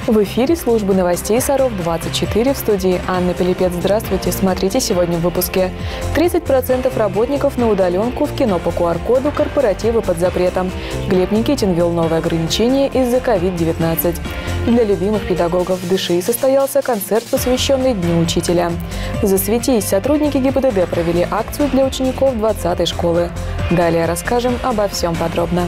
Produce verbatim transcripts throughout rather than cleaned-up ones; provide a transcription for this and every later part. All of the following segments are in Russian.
В эфире службы новостей Саров двадцать четыре, в студии Анна Пилипец. Здравствуйте. Смотрите сегодня в выпуске. тридцать процентов работников на удаленку, в кино по ку ар коду, корпоративы под запретом. Глеб Никитин ввел новые ограничения из-за ковид девятнадцать. Для любимых педагогов в Дыши состоялся концерт, посвященный Дню учителя. Засветись, сотрудники гэ пэ дэ дэ провели акцию для учеников двадцатой школы. Далее расскажем обо всем подробно.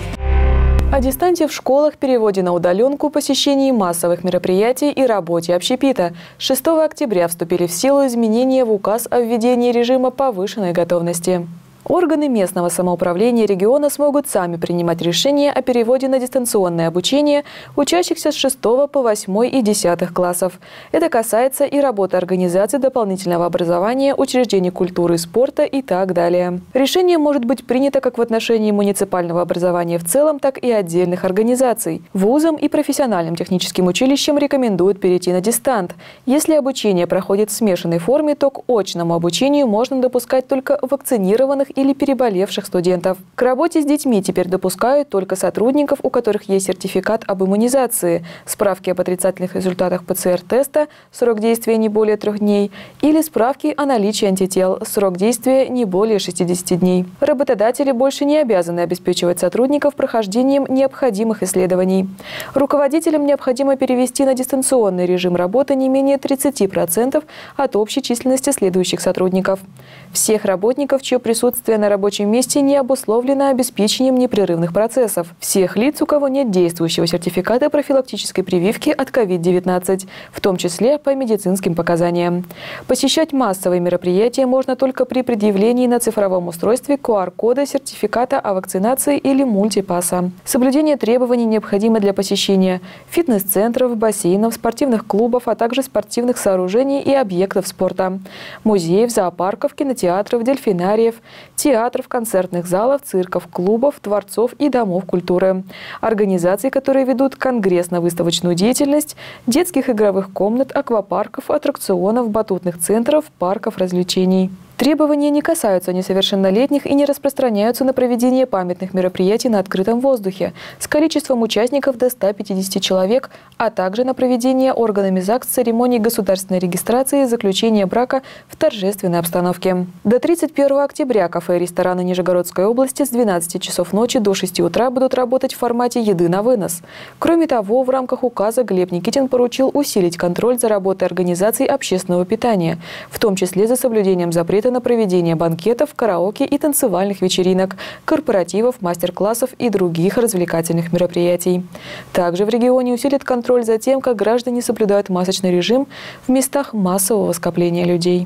О дистанции в школах, переводе на удаленку, посещении массовых мероприятий и работе общепита. шестого октября вступили в силу изменения в указ о введении режима повышенной готовности. Органы местного самоуправления региона смогут сами принимать решения о переводе на дистанционное обучение учащихся с шестого по восьмой и десятых классов. Это касается и работы организаций дополнительного образования, учреждений культуры и спорта и так далее. Решение может быть принято как в отношении муниципального образования в целом, так и отдельных организаций. Вузам и профессиональным техническим училищам рекомендуют перейти на дистант. Если обучение проходит в смешанной форме, то к очному обучению можно допускать только вакцинированных или переболевших студентов. К работе с детьми теперь допускают только сотрудников, у которых есть сертификат об иммунизации, справки об отрицательных результатах пэ цэ эр теста, срок действия не более трех дней, или справки о наличии антител, срок действия не более шестидесяти дней. Работодатели больше не обязаны обеспечивать сотрудников прохождением необходимых исследований. Руководителям необходимо перевести на дистанционный режим работы не менее тридцати процентов от общей численности следующих сотрудников. Всех работников, чье присутствие на рабочем месте не обусловлено обеспечением непрерывных процессов. Всех лиц, у кого нет действующего сертификата профилактической прививки от ковид девятнадцать, в том числе по медицинским показаниям. Посещать массовые мероприятия можно только при предъявлении на цифровом устройстве ку ар кода сертификата о вакцинации или мультипасса. Соблюдение требований необходимо для посещения фитнес-центров, бассейнов, спортивных клубов, а также спортивных сооружений и объектов спорта, музеев, зоопарков, кинотеатров, дельфинариев, театров, концертных залов, цирков, клубов, дворцов и домов культуры. Организаций, которые ведут конгрессно-выставочную деятельность, детских игровых комнат, аквапарков, аттракционов, батутных центров, парков развлечений. Требования не касаются несовершеннолетних и не распространяются на проведение памятных мероприятий на открытом воздухе с количеством участников до ста пятидесяти человек, а также на проведение органами ЗАГС церемоний государственной регистрации и заключения брака в торжественной обстановке. До тридцать первого октября кафе и рестораны Нижегородской области с двенадцати часов ночи до шести утра будут работать в формате еды на вынос. Кроме того, в рамках указа Глеб Никитин поручил усилить контроль за работой организаций общественного питания, в том числе за соблюдением запрета на проведение банкетов, караоке и танцевальных вечеринок, корпоративов, мастер-классов и других развлекательных мероприятий. Также в регионе усилит контроль за тем, как граждане соблюдают масочный режим в местах массового скопления людей.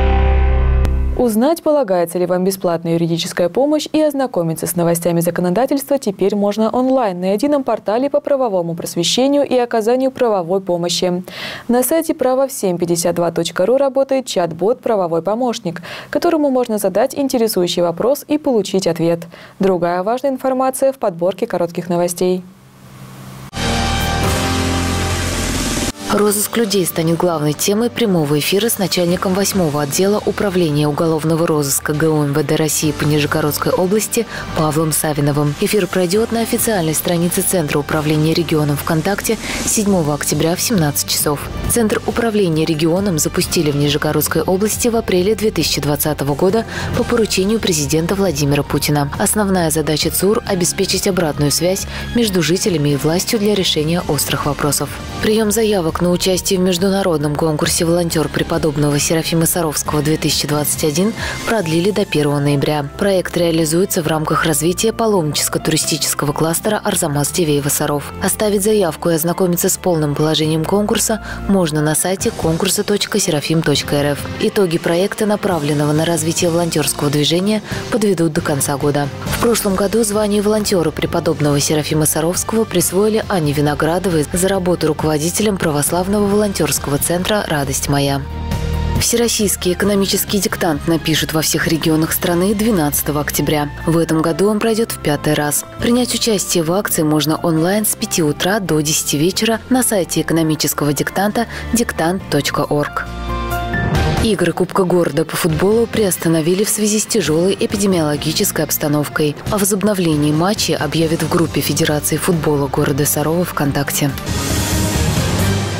Узнать, полагается ли вам бесплатная юридическая помощь, и ознакомиться с новостями законодательства теперь можно онлайн на едином портале по правовому просвещению и оказанию правовой помощи. На сайте право всем пятьдесят два точка ру работает чат-бот «Правовой помощник», которому можно задать интересующий вопрос и получить ответ. Другая важная информация в подборке коротких новостей. Розыск людей станет главной темой прямого эфира с начальником восьмого отдела Управления уголовного розыска гэ у эм вэ дэ России по Нижегородской области Павлом Савиновым. Эфир пройдет на официальной странице Центра управления регионом ВКонтакте седьмого октября в семнадцать часов. Центр управления регионом запустили в Нижегородской области в апреле две тысячи двадцатого года по поручению президента Владимира Путина. Основная задача ЦУР – обеспечить обратную связь между жителями и властью для решения острых вопросов. Прием заявок на участие в международном конкурсе «Волонтер» преподобного Серафима Саровского две тысячи двадцать один продлили до первого ноября. Проект реализуется в рамках развития паломническо-туристического кластера Арзамас-Дивеево-Саров. Оставить заявку и ознакомиться с полным положением конкурса можно на сайте конкурса точка серафим точка эр эф. Итоги проекта, направленного на развитие волонтерского движения, подведут до конца года. В прошлом году звание волонтера преподобного Серафима Саровского присвоили Анне Виноградовой за работу руководителем православного волонтерского центра «Радость моя». Всероссийский экономический диктант напишут во всех регионах страны двенадцатого октября. В этом году он пройдет в пятый раз. Принять участие в акции можно онлайн с пяти утра до десяти вечера на сайте экономического диктанта диктант точка орг. Игры Кубка города по футболу приостановили в связи с тяжелой эпидемиологической обстановкой. О возобновлении матчей объявят в группе Федерации футбола города Сарова ВКонтакте.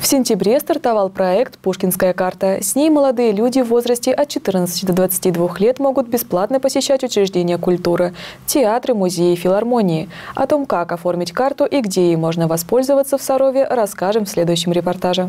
В сентябре стартовал проект «Пушкинская карта». С ней молодые люди в возрасте от четырнадцати до двадцати двух лет могут бесплатно посещать учреждения культуры, театры, музеи, филармонии. О том, как оформить карту и где ей можно воспользоваться в Сарове, расскажем в следующем репортаже.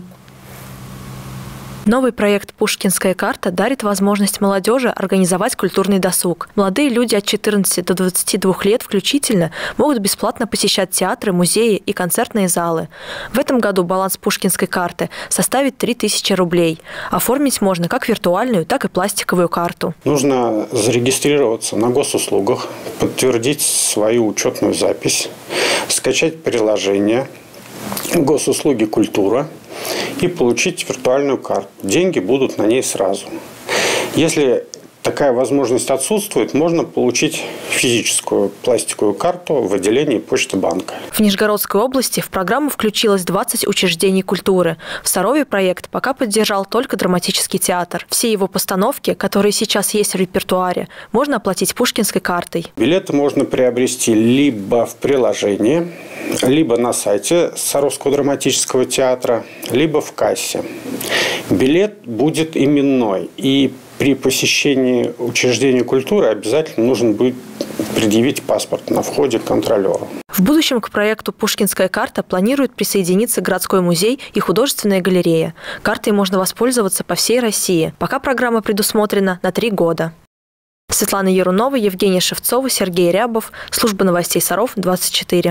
Новый проект «Пушкинская карта» дарит возможность молодежи организовать культурный досуг. Молодые люди от четырнадцати до двадцати двух лет включительно могут бесплатно посещать театры, музеи и концертные залы. В этом году баланс «Пушкинской карты» составит три тысячи рублей. Оформить можно как виртуальную, так и пластиковую карту. Нужно зарегистрироваться на госуслугах, подтвердить свою учетную запись, скачать приложение «Госуслуги культура» и получить виртуальную карту. Деньги будут на ней сразу. Если такая возможность отсутствует, можно получить физическую пластиковую карту в отделении Почты банка. В Нижегородской области в программу включилось двадцать учреждений культуры. В Сарове проект пока поддержал только драматический театр. Все его постановки, которые сейчас есть в репертуаре, можно оплатить Пушкинской картой. Билеты можно приобрести либо в приложении, либо на сайте Саровского драматического театра, либо в кассе. Билет будет именной, и при посещении учреждения культуры обязательно нужно будет предъявить паспорт на входе к контролеру. В будущем к проекту «Пушкинская карта» планирует присоединиться городской музей и художественная галерея. Картой можно воспользоваться по всей России. Пока программа предусмотрена на три года. Светлана Ярунова, Евгения Шевцова, Сергей Рябов. Служба новостей Саров, двадцать четыре.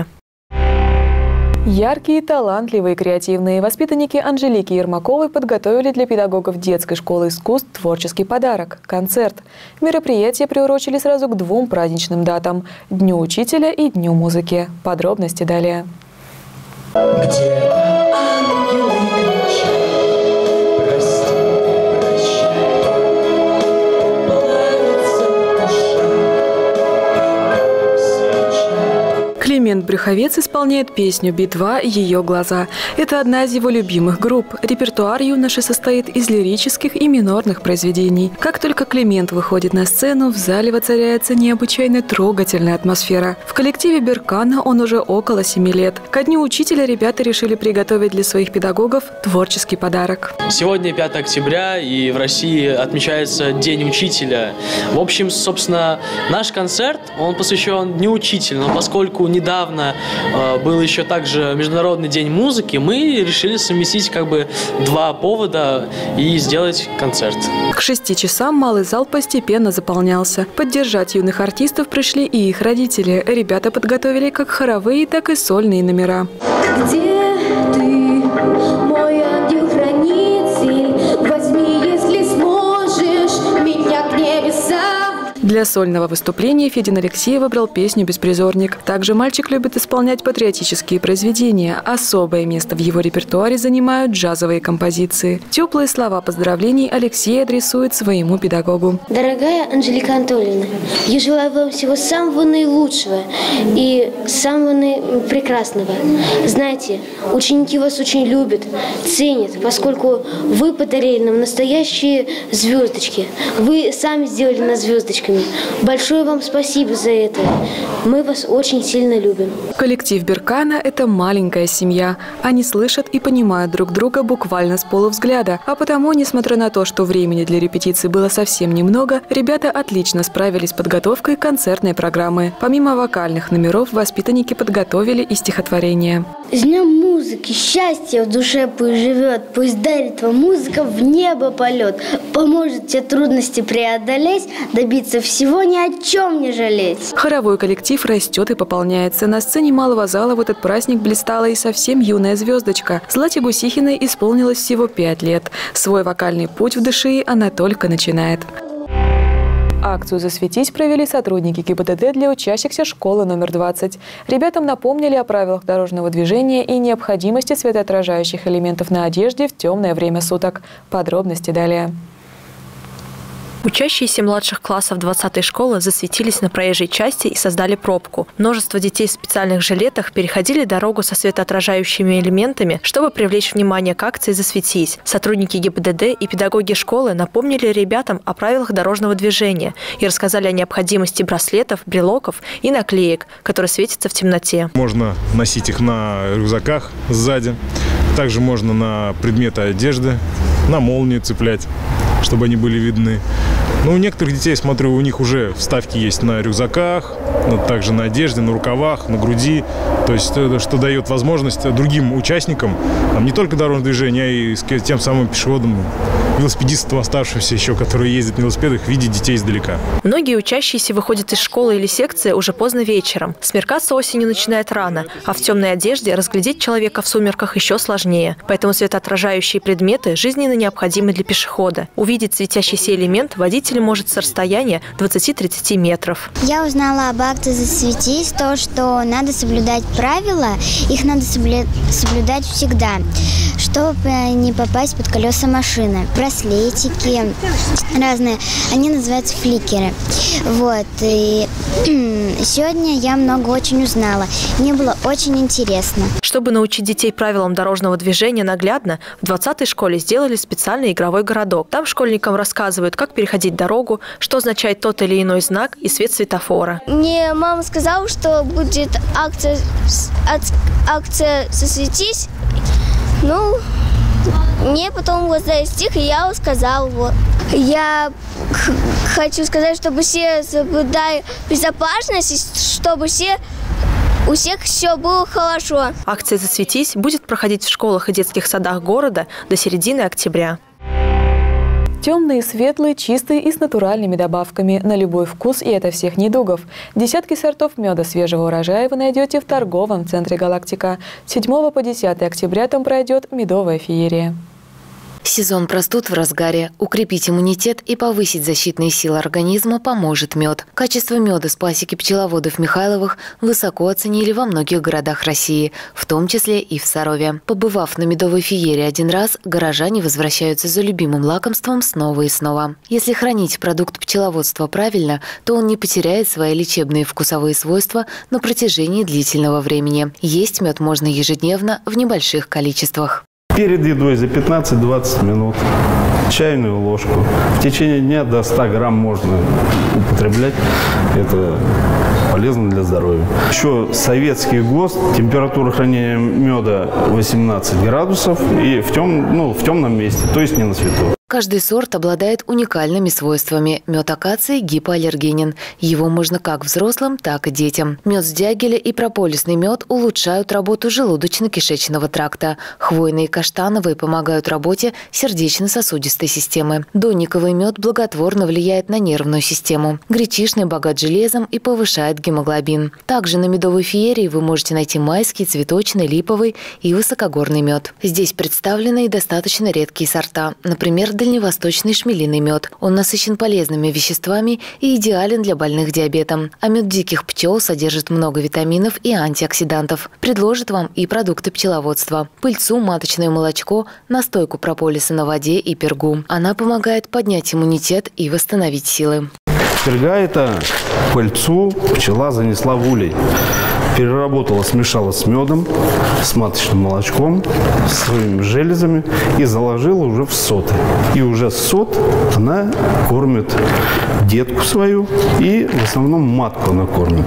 Яркие, талантливые, креативные воспитанники Анжелики Ермаковой подготовили для педагогов детской школы искусств творческий подарок – концерт. Мероприятие приурочили сразу к двум праздничным датам – Дню учителя и Дню музыки. Подробности далее. Где ангелы кричат, прости, прощай, плавится душа, как свеча. Климент Брюховец исполняет песню «Би-два. Ее глаза». Это одна из его любимых групп. Репертуар юноши состоит из лирических и минорных произведений. Как только Климент выходит на сцену, в зале воцаряется необычайно трогательная атмосфера. В коллективе Беркана он уже около семи лет. Ко Дню учителя ребята решили приготовить для своих педагогов творческий подарок. Сегодня пятое октября, и в России отмечается День учителя. В общем, собственно, наш концерт, он посвящен Дню учителя, но поскольку недавно э, был еще также Международный день музыки, мы решили совместить как бы два повода и сделать концерт. К шести часам малый зал постепенно заполнялся. Поддержать юных артистов пришли и их родители. Ребята подготовили как хоровые, так и сольные номера. Где ты, мой ангел-хранитель? Возьми, если сможешь, меня к небесам. Для сольного выступления Федин Алексей выбрал песню «Беспризорник». Также мальчик любит исполнять патриотические произведения. Особое место в его репертуаре занимают джазовые композиции. Теплые слова поздравлений Алексей адресует своему педагогу. Дорогая Анжелика Анатольевна, я желаю вам всего самого наилучшего и самого прекрасного. Знаете, ученики вас очень любят, ценят, поскольку вы подарили нам настоящие звездочки. Вы сами сделали нас звездочками. Большое вам спасибо за это. Мы вас очень сильно любим. Коллектив Беркана – это маленькая семья. Они слышат и понимают друг друга буквально с полувзгляда. А потому, несмотря на то, что времени для репетиции было совсем немного, ребята отлично справились с подготовкой концертной программы. Помимо вокальных номеров, воспитанники подготовили и стихотворение. С днем музыки, счастье в душе пусть живет, пусть дарит вам музыка в небо полет, поможет те трудности преодолеть, добиться всего, ни о чем не жалеть. Хоровой коллектив растет и пополняется. На сцене малого зала в этот праздник блистала и совсем юная звездочка. Злате Гусихиной исполнилось всего пять лет. Свой вокальный путь в ДШИ она только начинает. Акцию «Засветись» провели сотрудники ГИБДД для учащихся школы номер двадцать. Ребятам напомнили о правилах дорожного движения и необходимости светоотражающих элементов на одежде в темное время суток. Подробности далее. Учащиеся младших классов двадцатой школы засветились на проезжей части и создали пробку. Множество детей в специальных жилетах переходили дорогу со светоотражающими элементами, чтобы привлечь внимание к акции «Засветись». Сотрудники ГИБДД и педагоги школы напомнили ребятам о правилах дорожного движения и рассказали о необходимости браслетов, брелоков и наклеек, которые светятся в темноте. Можно носить их на рюкзаках сзади. Также можно на предметы одежды, на молнии цеплять, чтобы они были видны. Но у некоторых детей, смотрю, у них уже вставки есть на рюкзаках, также на одежде, на рукавах, на груди. То есть, что дает возможность другим участникам, там, не только дорожного движения, а и тем самым пешеходам, велосипедистам оставшимся еще, которые ездят на велосипедах, видеть детей издалека. Многие учащиеся выходят из школы или секции уже поздно вечером. Смеркаться осенью начинает рано, а в темной одежде разглядеть человека в сумерках еще сложнее. Поэтому светоотражающие предметы жизненно необходимы для пешехода. Увидеть светящийся элемент водитель может с расстояния двадцати-тридцати метров. Я узнала об акции «Засветись», то, что надо соблюдать правила, их надо соблюдать всегда, чтобы не попасть под колеса машины. Браслетики разные, они называются фликеры. Вот. И сегодня я много очень узнала. Мне было очень интересно. Чтобы научить детей правилам дорожного движения наглядно, в двадцатой школе сделали специальный игровой городок. Там школьникам рассказывают, как переходить дорогу, что означает тот или иной знак и свет светофора. Мне мама сказала, что будет акция, акция «Засветись». Ну, мне потом вот за стих, и я сказала. Вот. Я хочу сказать, чтобы все соблюдали безопасность, чтобы все... У всех все было хорошо. Акция «Засветись» будет проходить в школах и детских садах города до середины октября. Темные, светлые, чистые и с натуральными добавками. На любой вкус и это всех недугов. Десятки сортов меда свежего урожая вы найдете в торговом центре «Галактика». С седьмого по десятое октября там пройдет медовая феерия. Сезон простуд в разгаре. Укрепить иммунитет и повысить защитные силы организма поможет мед. Качество меда с пасеки пчеловодов Михайловых высоко оценили во многих городах России, в том числе и в Сарове. Побывав на медовой феерии один раз, горожане возвращаются за любимым лакомством снова и снова. Если хранить продукт пчеловодства правильно, то он не потеряет свои лечебные вкусовые свойства на протяжении длительного времени. Есть мед можно ежедневно в небольших количествах. Перед едой за пятнадцать-двадцать минут чайную ложку. В течение дня до ста грамм можно употреблять. Это полезно для здоровья. Еще советский ГОСТ. Температура хранения меда восемнадцать градусов и в, тем, ну, в темном месте, то есть не на свету. Каждый сорт обладает уникальными свойствами. Мед акации гипоаллергенен. Его можно как взрослым, так и детям. Мед с дягеля и прополисный мед улучшают работу желудочно-кишечного тракта. Хвойные и каштановые помогают работе сердечно-сосудистой системы. Донниковый мед благотворно влияет на нервную систему. Гречишный богат железом и повышает гемоглобин. Также на медовой феерии вы можете найти майский, цветочный, липовый и высокогорный мед. Здесь представлены и достаточно редкие сорта. Например, дальневосточный шмелиный мед. Он насыщен полезными веществами и идеален для больных диабетом. А мед диких пчел содержит много витаминов и антиоксидантов. Предложит вам и продукты пчеловодства. Пыльцу, маточное молочко, настойку прополиса на воде и пергу. Она помогает поднять иммунитет и восстановить силы. Перга – это пыльцу пчела занесла в улей. Переработала, смешала с медом, с маточным молочком, с своими железами и заложила уже в соты. И уже сот она кормит детку свою и в основном матку она кормит.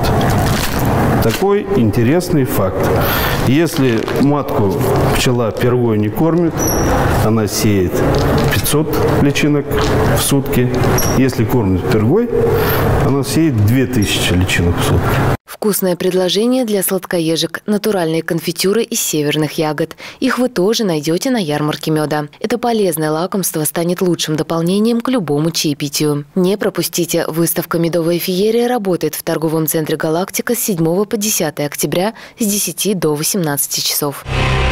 Такой интересный факт. Если матку пчела пергой не кормит, она сеет пятьсот личинок в сутки. Если кормит пергой, она сеет две тысячи личинок в сутки. Вкусное предложение для сладкоежек – натуральные конфитюры из северных ягод. Их вы тоже найдете на ярмарке меда. Это полезное лакомство станет лучшим дополнением к любому чаепитию. Не пропустите! Выставка «Медовая феерия» работает в торговом центре «Галактика» с седьмого по десятое октября с десяти до восемнадцати часов.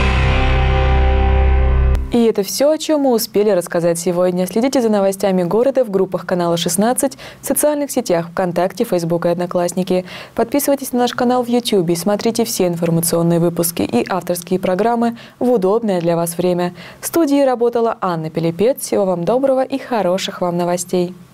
И это все, о чем мы успели рассказать сегодня. Следите за новостями города в группах канала шестнадцать, в социальных сетях ВКонтакте, Фейсбук и Одноклассники. Подписывайтесь на наш канал в Ютьюбе, смотрите все информационные выпуски и авторские программы в удобное для вас время. В студии работала Анна Пилипец. Всего вам доброго и хороших вам новостей.